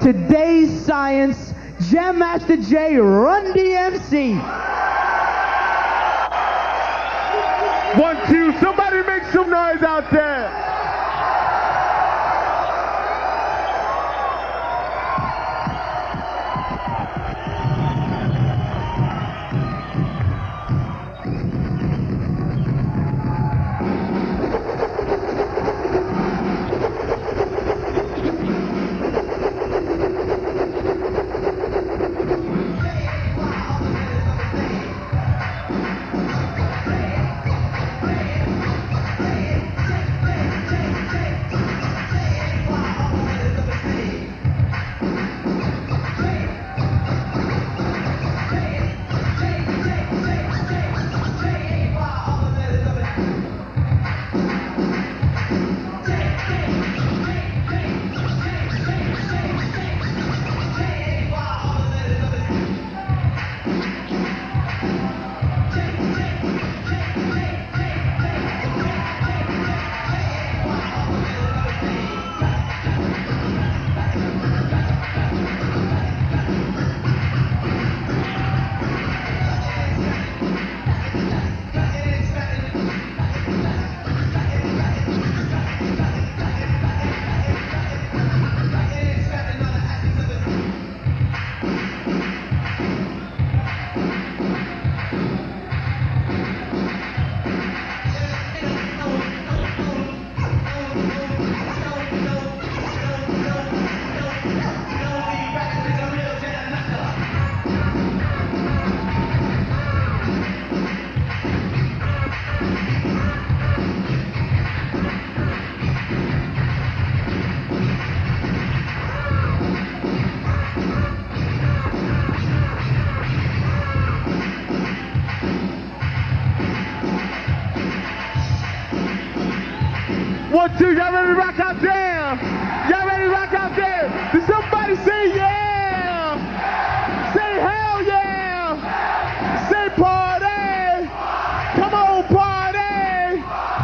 Today's Science, Jam Master Jay, Run DMC. 1, 2, somebody make some noise out there. One, two, y'all ready to rock out there? Y'all ready to rock out there? Did somebody say yeah? Say hell yeah! Say party! Come on, party!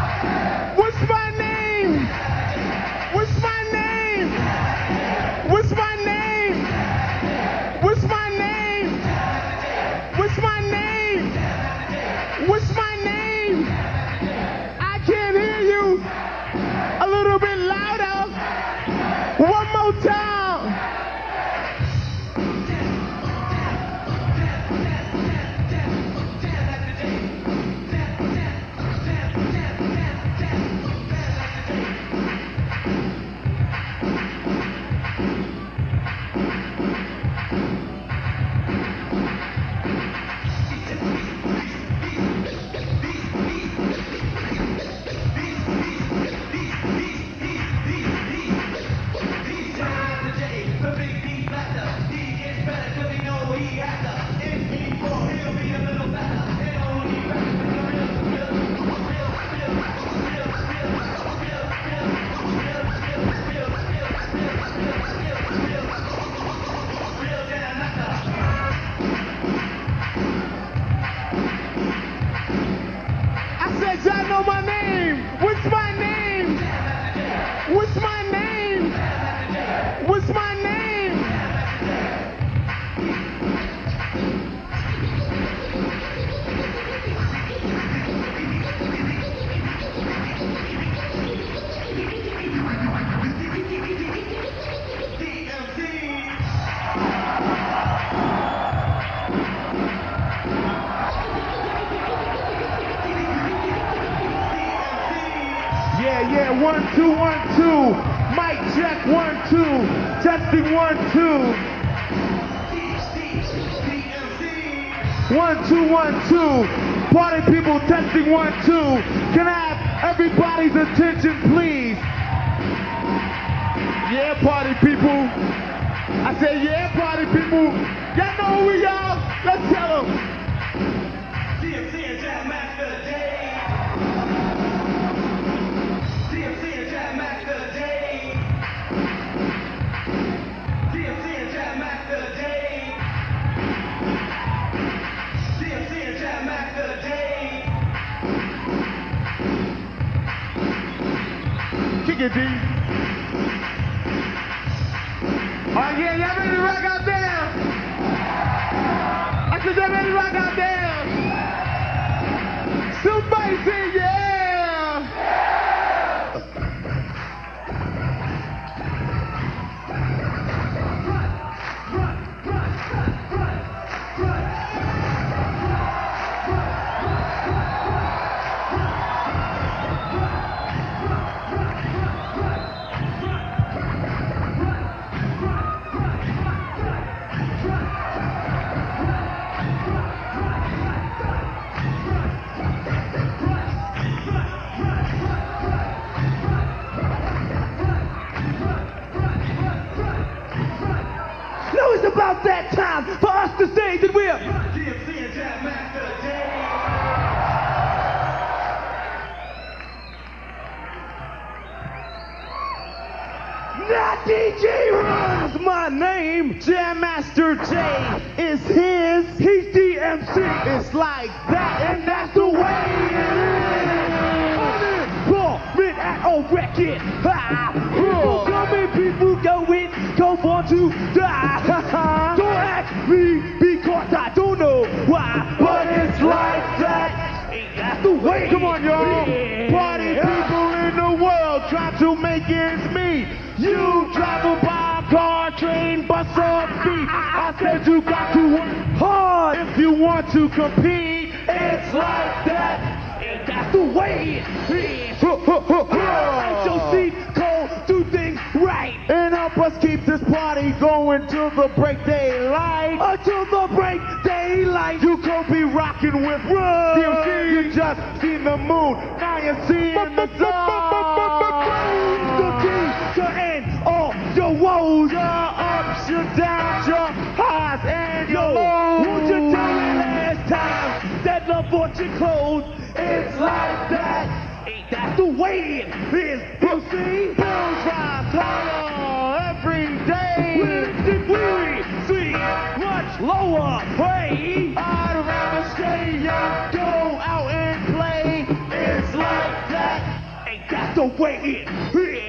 What's my name? What's my name? What's my name? What's my name? What's my name? What's my name? I can't hear you. A little bit louder. One more time. Y'all know my name. What's my name? What's my name? What's my name? Yeah, 1, 2, 1, 2. Mic check, 1, 2. Testing 1, 2. 1, 2, 1, 2. Party people testing 1, 2. Can I have everybody's attention, please? Yeah, party people. I say yeah, party people. Y'all know who we are? Let's tell them. DMC and Jam Master Jay. DMC and Jam Master Jay. DMC and Jam Master Jay. DMC and Jam Master Jay. Kick it, D. Oh yeah, ready to rock out there? Somebody say yeah! Now it's about that time for us to say that we're DMC and Jam Master Jay. not DJ Runs. My name, Jam Master Jay, is his. He's DMC. It's like that, and that's the way it is. Unemployment at a record. People coming, people going, go want to die. Don't ask me because I don't know why, but it's like that. Ain't that the way? Come on, y'all. Yeah. Party people in the world try to make ends meet. You travel by car, train, bus, or feet. I said you got to work hard if you want to compete. It's like that. Ain't that the way it is? Light your seat, cold, do things right. And help us keep this party going till the break daylight. Until the break daylight. You could be rocking with Run. DMC, you just seen the moon, now you're seeing the sun. The key to end all your woes. Your ups, your downs, your highs, and your Yo, lows. won't you tell me last time that love bought you clothes? It's like that. Ain't that the way it is? You see? Bills rise higher every day. When did we see much lower pay? I'd rather stay young, go out and play. It's like that. Ain't that the way it is?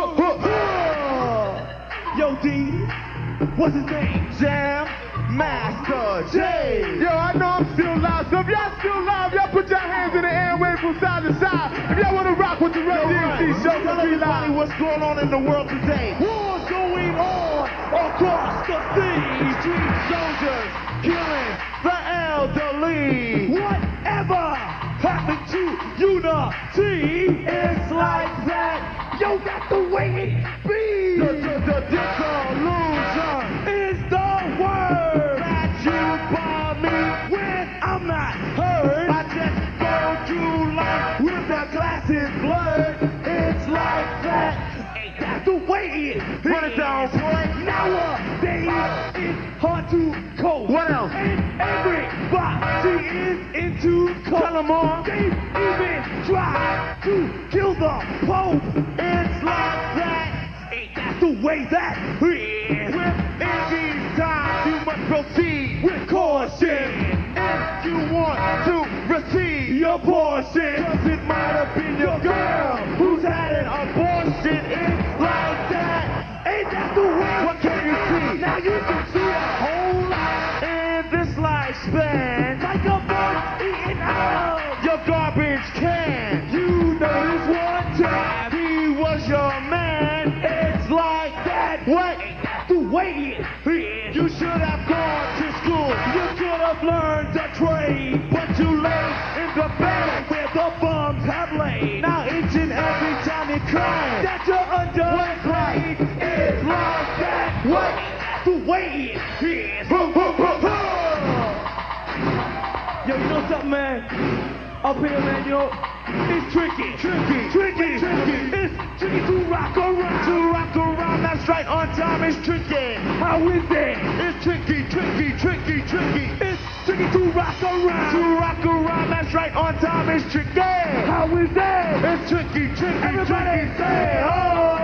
Yo, D, what's his name? Jam Master Jay. Yo, I know I'm still live. So if y'all still live, y'all put your hands in the air and wave from side to side. If y'all want to rock with the Run DMC show, Tell be everybody live. what's going on in the world today. Wars going on across the sea. Street soldiers killing the elderly. Whatever happened to unity? It's like that. Yo, that's the way it be. The disillusion Is the word that you buy me. when I'm not heard. I just go through life With the glasses blurred, it's like that. Ain't that the way it Run it down, boy. Nowadays, it's hard to cope. What else? And everybody is into coke. Tell 'em all. They even try to kill the Pope. It's like that. Ain't that the way that is? In these times, you must proceed With caution, if you want to receive your portion. Cause it might have been your girl who's had an abortion. It's like that. Ain't that the way? What can you see? Now you can see a whole lot. In this lifespan, Like a bird eating out. your garbage can. You notice one time. He was your man. It's like that. What? Ain't that the way it is? You should have gone to school, You could have learned a trade. but you lay in the bed. Where the bums have laid. Now each and every time you cry, That you're underplayed. It's like that. What? Ain't that the way it is? Yo, you know something, man? Up here, man, yo, it's tricky. Tricky. It's tricky to rock around. To rock around, that's right, on time is tricky. How is it? It's tricky. It's tricky to rock around. To rock around, that's right, on time is tricky. How is it? It's tricky. Everybody say ho.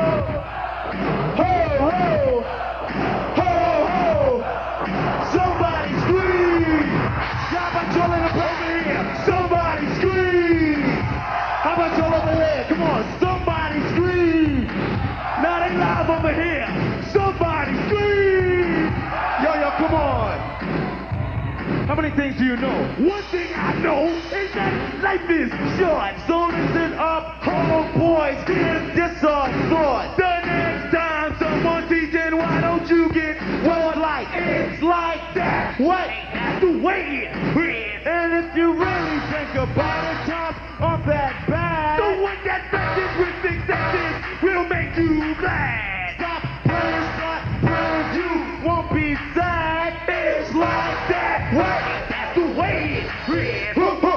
Ho, ho. Ho, ho. Somebody scream. How about y'all in the place over here? Somebody scream. How about y'all over there? Come on, somebody scream. Now they live over here. Somebody scream. Yo, come on. How many things do you know? One thing I know is that life is short. So listen up, homeboys, give this a thought. The next time someone's teaching, why don't you get what's like? It's like that. What? That's the way it is. And if you really think about it, top of that bag, the one that matches with successes will make you glad. Stop praying, you won't be sad. It's like that. What? That's the way it is.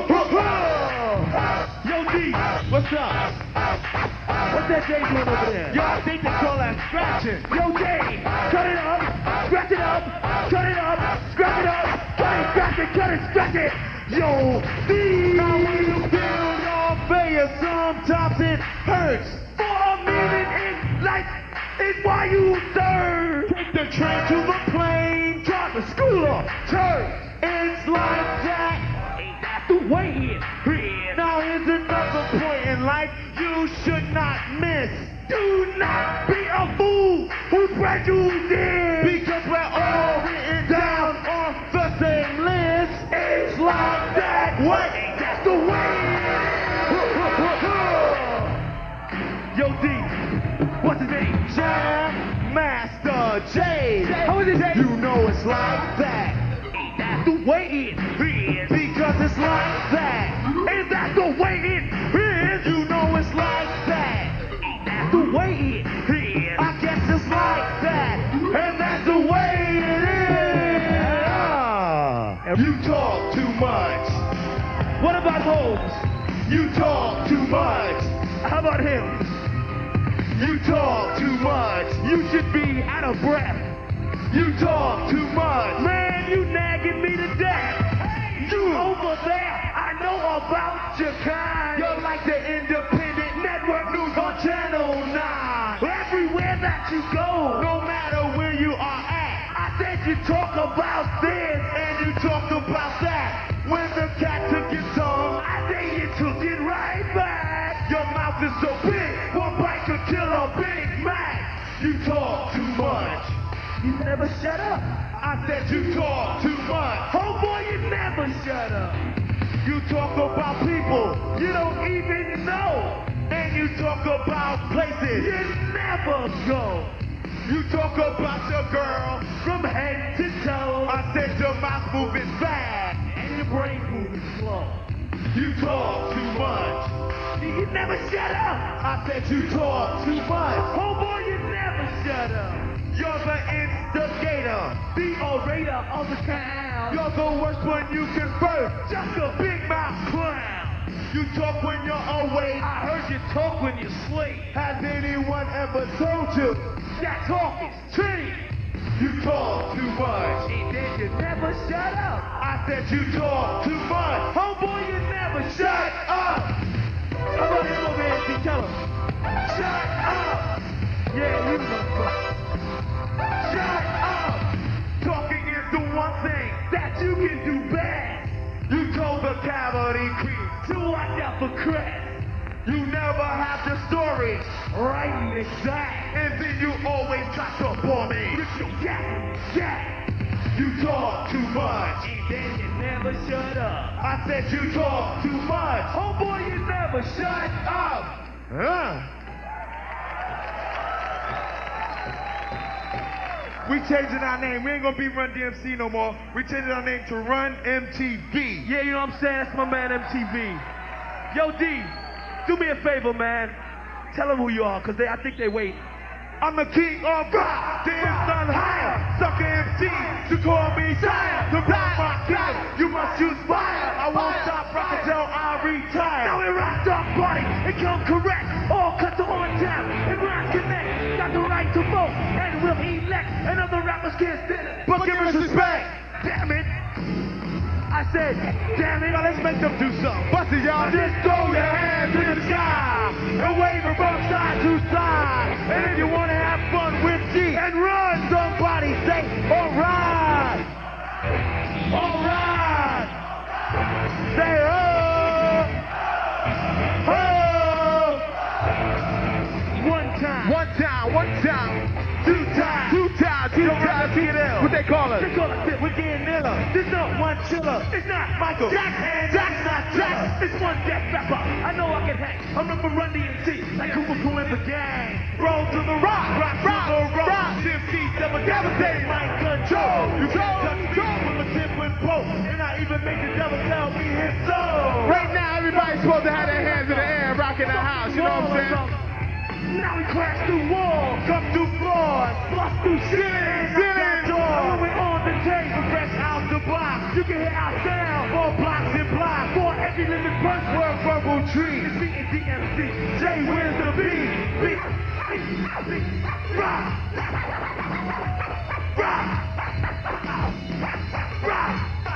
Yo, D, what's up? What's that Dave doing over there? Yo, I think they call that scratching. Yo, Dave, cut it up, scratch it up, cut it up, scratch it up, cut it, scratch it, cut it, scratch it. Yo, D, now when you feel your face, sometimes it hurts. For a minute in life is why you serve. Take the train to the plane, drive the school off, church. It's like that. Ain't that the way it is? Now here's another point in life you should not miss. Do not be a fool who's prejudiced, because we're all written down on the same list. It's like that. What? That's the way it is. Yo, D, what's his name? Jam Master Jay. How is it, Jay? You know it's like that. That's the way it is. Because it's like that. And that's the way it is. You know it's like that. That's the way it is. I guess it's like that. And that's the way it is. You talk too much. What about Holmes? You talk too much. How about him? You talk too much. You should be out of breath. You talk too much. Man, you nagging me to death. You over there, I know about your kind. You're like the independent network news on Channel 9. Everywhere that you go, no matter where you are at, I said you talk about this and you talk about that. When the cat took your tongue, I say you took it right back. Your mouth is so big, one bite could kill a Big Mac. You talk too much. You never shut up. I said you talk too much. Oh boy, you never shut up. You talk about people you don't even know. And you talk about places you never go. You talk about your girl from head to toe. I said your mouth moving fast and your brain moving slow. You talk too much. You never shut up. I said you talk too much. Oh boy, you never shut up. You're the instigator, the orator of the town. You're the worst one you can birth, just a big mouth clown. You talk when you're awake, I heard you talk when you sleep. Has anyone ever told you that talk is cheap? You talk too much, and then you never shut up. I said you talk too much. Homeboy, you never shut up. How about him over here? See, tell him. Shut up. Yeah, you know. Shut up! Talking is the one thing that you can do best. You told the cavity queen to watch out for cracks. You never have the story right and exact. And then you always try to bore me with your yeah. You talk too much. And then you never shut up. I said you talk too much. Oh boy, you never shut up. We changing our name. We ain't gonna be Run DMC no more. We changing our name to Run MTV. Yeah, you know what I'm saying? That's my man MTV. Yo, D, do me a favor, man. Tell them who you are, because I think they wait. I'm the king of rock, dance on higher. Sucker MC to call me sire. To block my king, you must use fire. I won't stop rocking till I retire. Now we rock the party and come correct. All cuts are on tap and rock connect. Got the right to vote and we'll elect. And other rappers can't stand it, but give us respect. Damn it. I said, damn it. Now let's make them do something. Bust it, y'all. Just throw your hands in the sky and wave them from side to side. And if you want to have fun with G and run, somebody say, all right. All right. Say, oh. Oh. One time. One time. One time. Two times. Two times. Two times. What they call us? They call us, we're getting this. killer. There's no one chiller. It's not Michael Jackson. It's not Jack. It's one death rapper. I know I can hang. I'm from Run DMC. Like Cooper Crew and the gang. Roll to the rock. Rock to the rock. DMC never devastate. Mind control. You can't touch me with a tip and poke. And I even make the devil tell me his soul. Right now, everybody's supposed to have their hands in the air, rocking the house. You know what I'm saying? Now we crash through walls, come through floors, bust through ceilings, doors. When we're on the table, fresh out the box, you can hear our sound, 4 blocks and blocks, for every living person, we're a verbal tree. It's beating DMC, Jay wins the beat. Rock, rock, rock.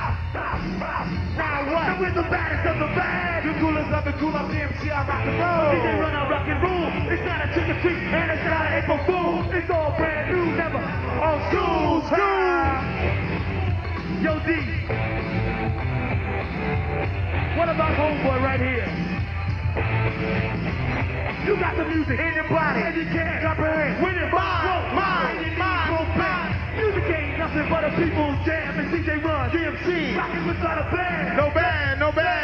Now what? We're the baddest of the bad. The coolest of the cool, I'm DMC, I rock and roll. DJ run, I rock and roll. It's not a trick or treat, and it's not an April Fool. It's all brand new, never on school. Yo, D. What about homeboy right here? You got the music in your body, and you can't comprehend. When it mind. Music ain't nothing but a people's jam. And DJ Run, DMC, rockin' without a band. No band.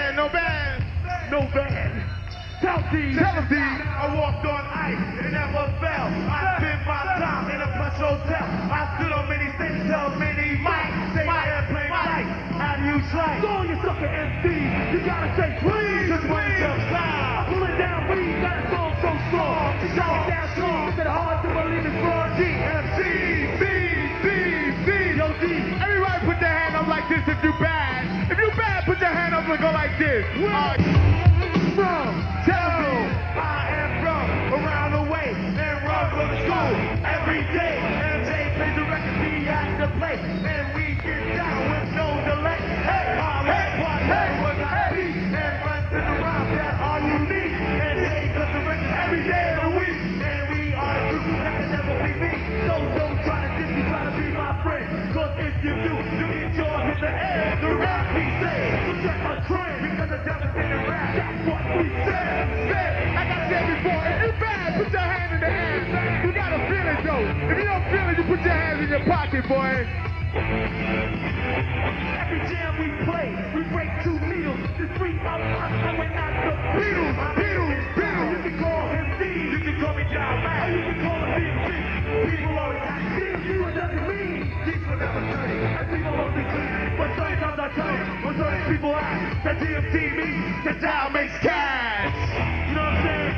Tell D. I walked on ice, it never fell. I spent my time in a plush hotel. I stood on many stages, held many mics. Say airplane flights, how do you slice? All you sucker MCs, you gotta say please. Just one jump style. Pull it down, please, that song so strong. Shut it down, strong. Is it hard to believe it's wrong? DMC, Yo, D. Everybody put their hand up like this if you bad. If you bad, put your hand up and go like this. I am from around the way and run from the school every day. MJ plays the record, we at the place, and we get down with no delay. Hey, what I be, and run to the rhyme, that's all you need. And they cut the record every day of the week, and we are the group that can never be me. So don't try to diss me, try to be my friend, cause if you do, you get yours in the air. The rap we say, so check a trend, because the devil's in the rap, that's what we say. Like I said before, if you bad, put your hand in the air. You gotta feel it though. If you don't feel it, you put your hands in your pocket, boy. Every jam we play, we break 2 needles. The 3 of us, and we're not the Beatles. You can call him D, you can call me John Mack, or you can call him DMC. People always ask, DMC, what does it mean? These were never dirty, and people only clean. But sometimes I tell you, when certain people ask, that DMC means that Dow makes cash. You know what I'm saying?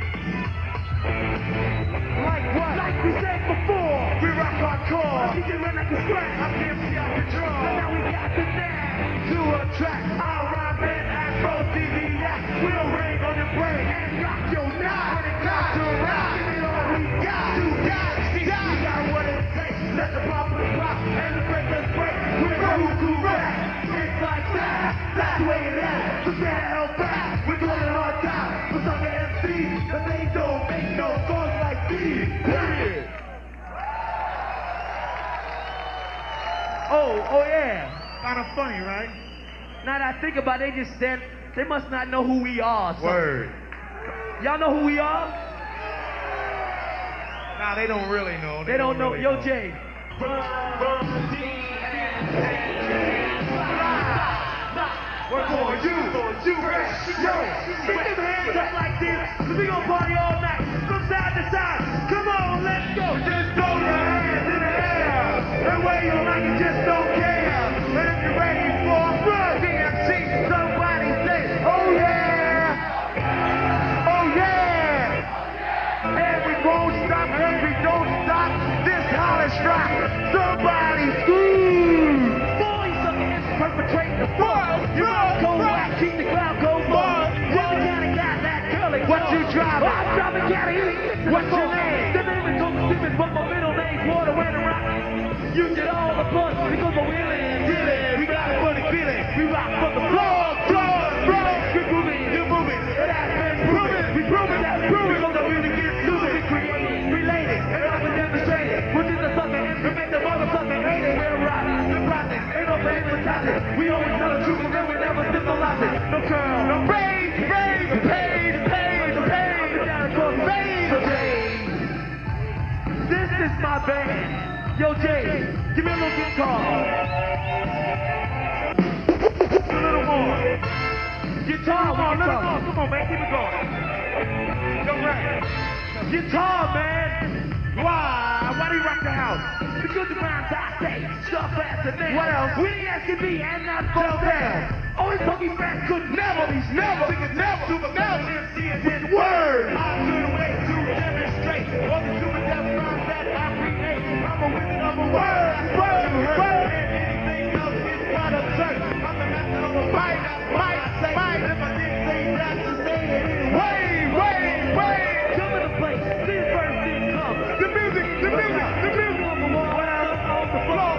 Like what? Like we said before, we rock hardcore. DJ run like a scratch, I'm DMC out control. So now we got the knack to attract our rhyme band, Afro TV Yak. We'll rain on your brain and rock your knot. When it comes to rock, give it all we got. We got what it takes. Let the poppers pop and the breakers break. We're cool rap. It's like that. That's the way it is. So can't help back. We're doing it hard time for some MCs, but they don't make no songs like these. Period. Oh yeah. Kind of funny, right? Now that I think about it, they must not know who we are. So. Word. Y'all know who we are? Nah, they don't really know. They don't know. Really Yo, know. Jay. We're for you, fresh. Yo, put them hands up like this, 'cause we gon' party all night, from side to side. Come on, let's go. Just throw your hands in the air, and wave them like you just don't care. And if you're ready for a run, DMC, somebody say, oh yeah, oh yeah. And we won't stop, and we don't stop this Hollis rock. Somebody scream. Boys of the perpetrate the fall. You know, go back, keep the crowd go ball. What you got that curly? What you driving? I'm driving Cali. What's your name? The name is Coach Stevens, but my middle name's Water and Rock. You get all the fun because we're dealing. We got a funny feeling. We rock from the floor. We're moving, you're moving. It has been proven. We prove it, that's proven. Because I'm really getting stupid. We created, related, and I was demonstrated. Within the sucker and we make the motherfucker hate it. We're rocking the process. Ain't no pain for talent. We always tell the truth and then we never symbolize it. No curl, no pain. This is my band. Yo, Jay, give me a little guitar. Guitar, come on, man, keep it going. Go right. Guitar, man. Why do you rock the house? Because the ground I say, stuff fast and then. What else? We the SCB and not fall down. Only Funky Fast could never, MC and his word. I couldn't wait to demonstrate all the super death rhymes that I create. I'm a wizard of a word. And anything else is not absurd. I'm the master of a fight. If I didn't say that, to say it anyway. Come to the place. This first thing comes. The music. On the floor.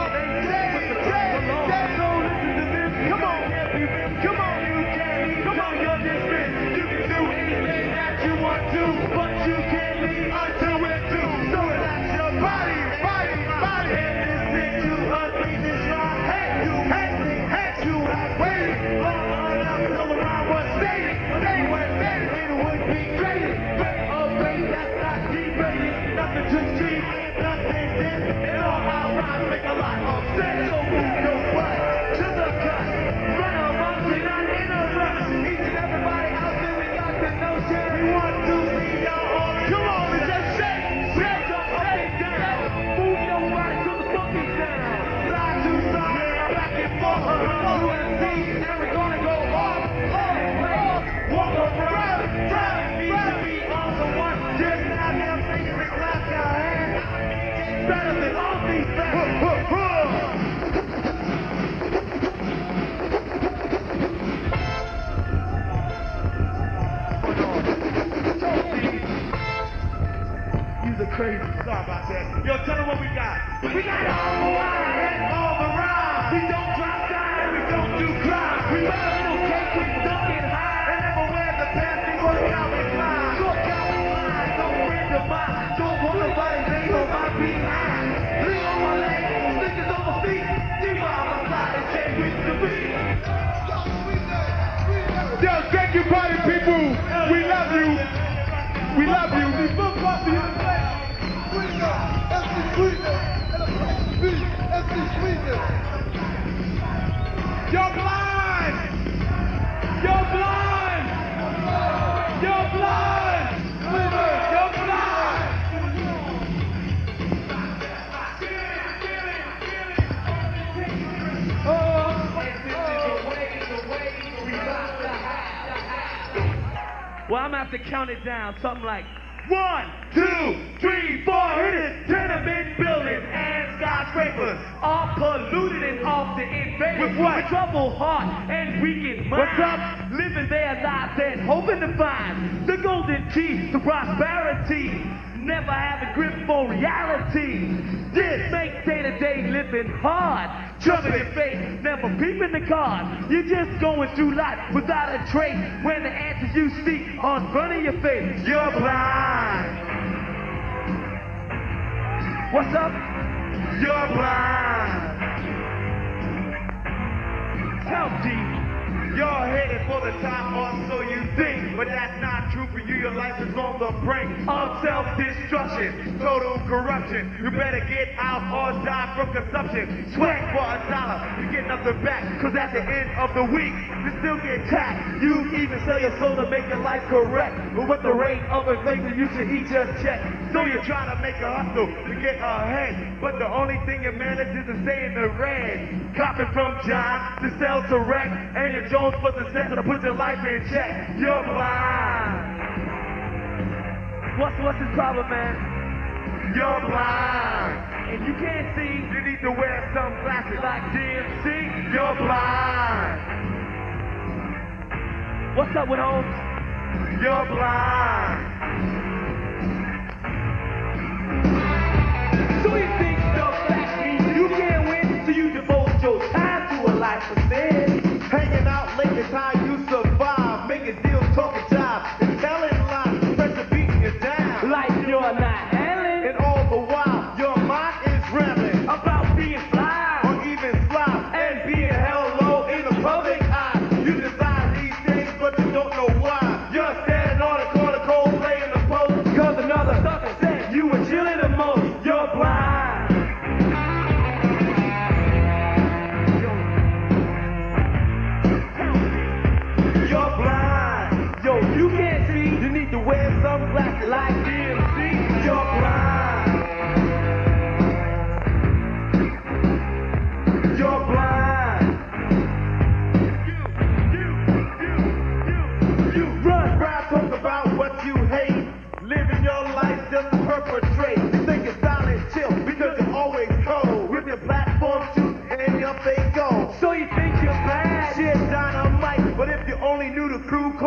Come on, you can. Come on, you're dismissed. You can do anything that you want to, but you can't leave until we're through. So relax your body. And listen to us beat this rhyme. Hey, you have waited long enough till the rhyme was stated. It would be great. A rate that's not debated. Nothing to cheat, nothing this. And all our rhymes make a lot of sense. So move your butt to the cut. Run amok, we're not in a rush. Each and everybody out there, we got the notion. We want to see y'all all. Come on, let's just shake up and down. Move your body to the funky sound. Side to side, back and forth. UMC, and we're gonna go off. Walk around, need to be on the one. Just have them singing and clap your hands. Better than all these things. Crazy. Sorry about that. Yo, tell them what we got. We got all the wine and all the rhyme. We don't drop down and we don't do crime. We love a little cake, we duck it high. And never wear the pants, we work out with mine. Look out with mine, don't friend of mine. Don't want nobody bang on my behind. Lean on my legs, stickers on my feet. Deep on my side and stay with the beat. Yo, thank you, party people. We love you. We love you. You're blind! You're blind! You're blind! You're blind! Well, I'm gonna have to count it down, something like 1, 2, 3, 4, hit it! Tenement buildings and skyscrapers are polluted and often invaded with what? With troubled heart and weakened mind. What's up? Living their lives and hoping to find the golden key to prosperity. Never have a grip for reality. This makes day-to-day living hard. Trouble in faith, never peeping the card. You're just going through life without a trace. When the answers you seek on front of your face, you're blind. What's up? You're blind. Tell me. You're headed for the top, or so you think. But that's not true for you. Your life is on the brink of self-destruction, total corruption. You better get out or die from consumption. Sweat for $1, you get nothing back. Cause at the end of the week, you still get taxed. You even sell your soul to make your life correct. But with the rate of inflation, you should eat your check. So you're trying to make a hustle to get ahead. But the only thing you manage is to stay in the red. Copping from John to sell to wreck. And you're Jones for the second to put your life in check. You're blind. What's his problem, man? You're blind. And you can't see. You need to wear some glasses like DMC. You're blind. What's up with Holmes? You're blind. So you think stuff like me, you can't win, so you devote your time to a life of sin. Hanging out late is how you survive. Making deals, talking jive, and telling lies. Pressure beating you down. Like you're not handling. And all the while, your mind is rambling about being fly, or even fly, and being held low in the public eye. You desire these things, but you don't know why. You're standing on the corner, cold playing the post. Cause another sucker said you were chilling the most. You're blind.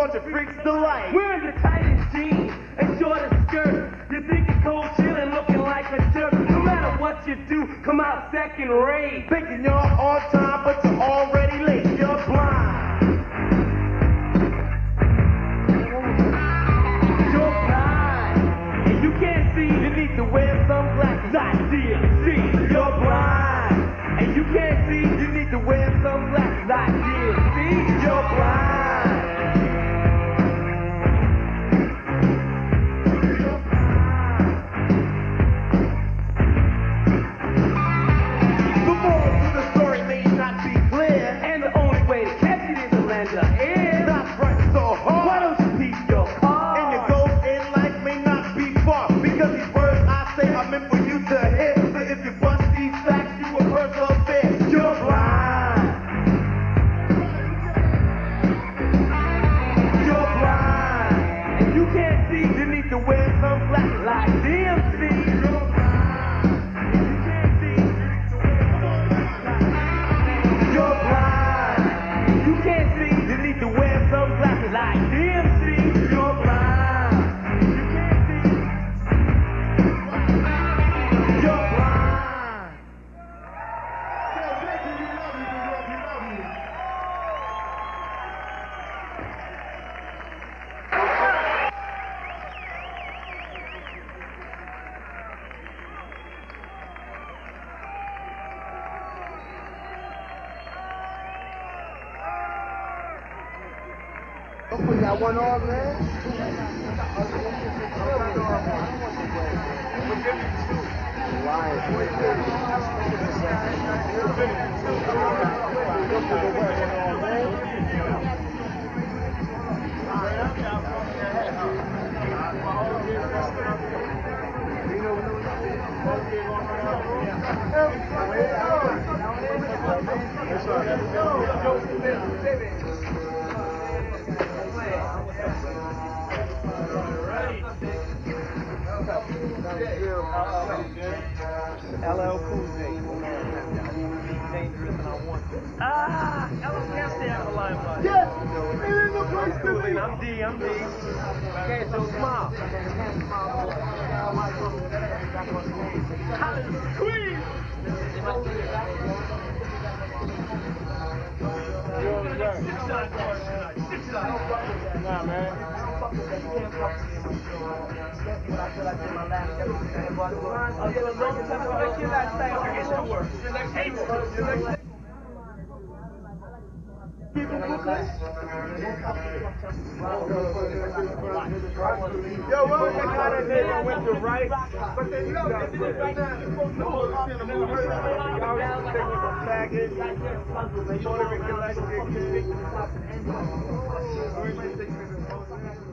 culture freaks delight. Wearing the tightest jeans and shortest skirts. You think you're cold chillin', looking like a jerk. No matter what you do, come out second rate. Thinking you're on time, but you're already late. You're blind. You're blind, and you can't see. You need to wear sunglasses. Not DMC. You're blind. And you can't see. You need to wear sunglasses. Not DMC. You're blind. The moral to the story may not be clear. And the only way to catch it is to lend a ear. Not front so hard. Why don't you peep your car? And your goals in life may not be far. Because these words I say are meant for you to hear. So if you bust these facts, you will persevere. You're blind. You're blind. And you can't see. You need to wear sunglasses. Like DMC. You're blind. You can't see. You're blind. You can't see. You need to wear sunglasses. Like DMC. You're blind. You can't see. You're blind. We got one on, man. LL Cool J. Dangerous and I want to. LL can't stay out of the limelight. Yes, it is a place to be. I'm D. Can't show smile. Hallelujah. Queen. Nah, man. Yo, what was that guy that nigga went to right? But then you know, they did it right now. They're supposed to hold up in the movie. Y'all was thinking of faggot. You don't even get like